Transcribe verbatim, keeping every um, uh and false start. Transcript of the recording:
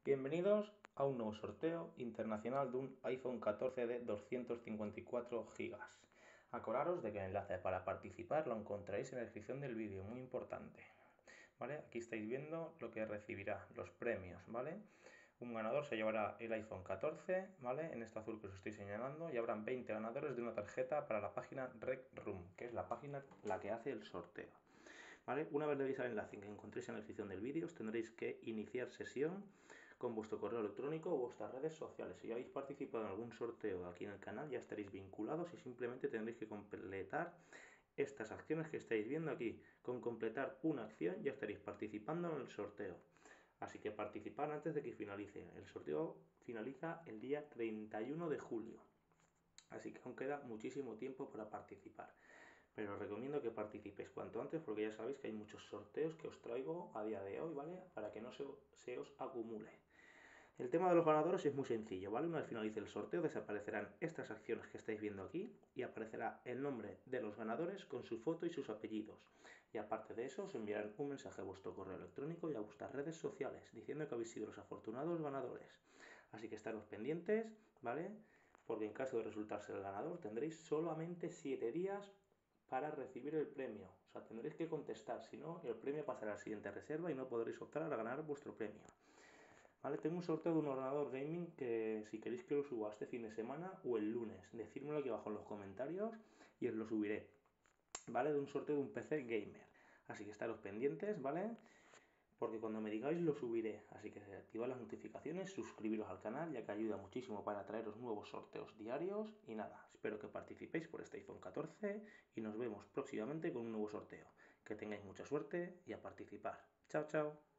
Bienvenidos a un nuevo sorteo internacional de un iPhone catorce de doscientos cincuenta y cuatro gigas. Acordaros de que el enlace para participar lo encontraréis en la descripción del vídeo, muy importante. ¿Vale? Aquí estáis viendo lo que recibirá, los premios, ¿vale? Un ganador se llevará el iPhone catorce, ¿vale? En este azul que os estoy señalando, y habrán veinte ganadores de una tarjeta para la página Rec Room, que es la página la que hace el sorteo. ¿Vale? Una vez le deis al enlace que encontréis en la descripción del vídeo, os tendréis que iniciar sesión con vuestro correo electrónico o vuestras redes sociales. Si ya habéis participado en algún sorteo aquí en el canal, ya estaréis vinculados y simplemente tendréis que completar estas acciones que estáis viendo aquí. Con completar una acción ya estaréis participando en el sorteo. Así que participad antes de que finalice. El sorteo finaliza el día treinta y uno de julio. Así que aún queda muchísimo tiempo para participar. Pero os recomiendo que participéis cuanto antes porque ya sabéis que hay muchos sorteos que os traigo a día de hoy, ¿vale? Para que no se, se os acumule. El tema de los ganadores es muy sencillo, ¿vale? Una vez finalice el sorteo desaparecerán estas acciones que estáis viendo aquí y aparecerá el nombre de los ganadores con su foto y sus apellidos. Y aparte de eso os enviarán un mensaje a vuestro correo electrónico y a vuestras redes sociales diciendo que habéis sido los afortunados ganadores. Así que estaros pendientes, ¿vale? Porque en caso de resultarse el ganador tendréis solamente siete días para recibir el premio. O sea, tendréis que contestar, si no, el premio pasará a la siguiente reserva y no podréis optar a ganar vuestro premio. ¿Vale? Tengo un sorteo de un ordenador gaming que si queréis que lo suba este fin de semana o el lunes, decírmelo aquí abajo en los comentarios y os lo subiré. ¿Vale? De un sorteo de un P C gamer. Así que estaros pendientes, ¿vale? Porque cuando me digáis lo subiré. Así que activad las notificaciones, suscribiros al canal, ya que ayuda muchísimo para traeros nuevos sorteos diarios. Y nada, espero que participéis por este iPhone catorce y nos vemos próximamente con un nuevo sorteo. Que tengáis mucha suerte y a participar. Chao, chao.